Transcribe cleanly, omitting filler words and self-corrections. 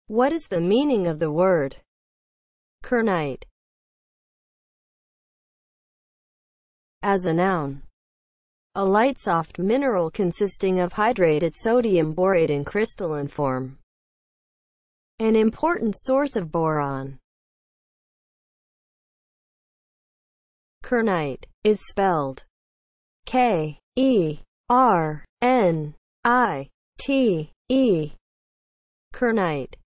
What is the meaning of the word kernite as a noun? A light soft mineral consisting of hydrated sodium borate in crystalline form. An important source of boron. Kernite is spelled K-E-R-N-I-T-E. Kernite.